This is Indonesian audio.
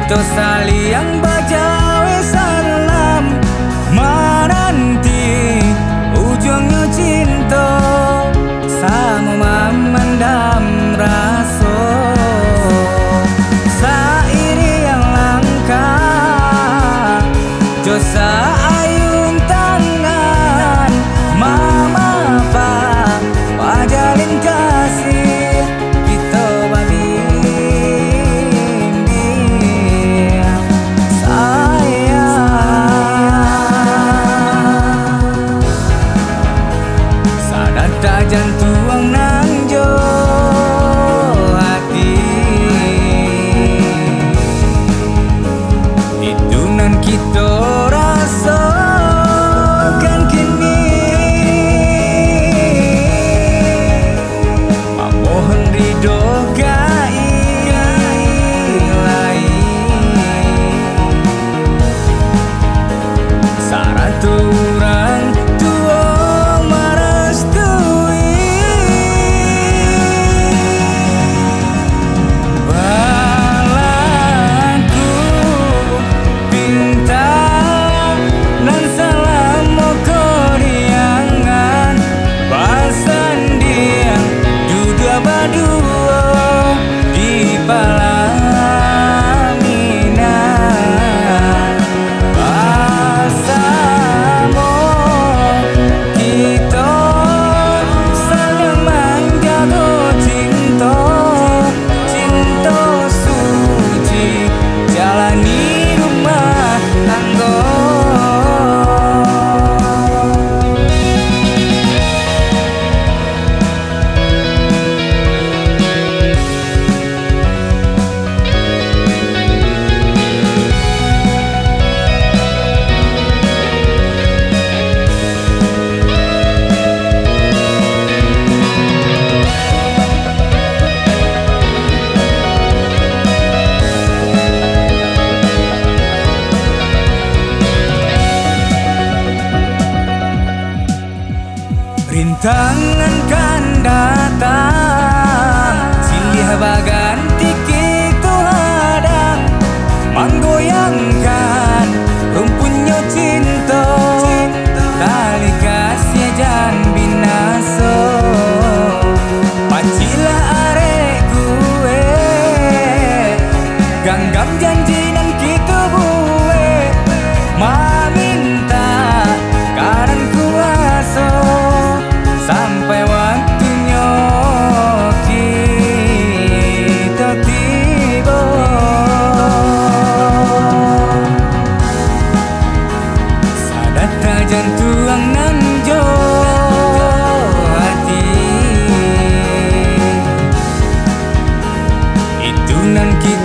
Kita saling bajawe salam, menanti ujungnya cinta, sama memendam rasa. Sairi yang langkah, josa ayun tangan, mama pa pajalin kasih kita babimbing sayang. Sadar tak jantung nang jo hati, itu nan kita rasakan kini. Mohon ridho gai syarat orang tua merestui. Balaku pinta dan salam koriangan, pasan dia duduk berdua di pelaminan. Bersama kita saling menjaga cinta, cinta suci jalani rumah tangga. Rintangan kan datang, silih baganti kita hadang, menggoyangkan rumpunnya cinta, tali kasih jan binaso. Pacilah arek gue, ganggam janji nan kita buwe, meminta karan kuasa sampai waktunya kita tiba. Sadar tak jantung nan jo hati, itu nan kita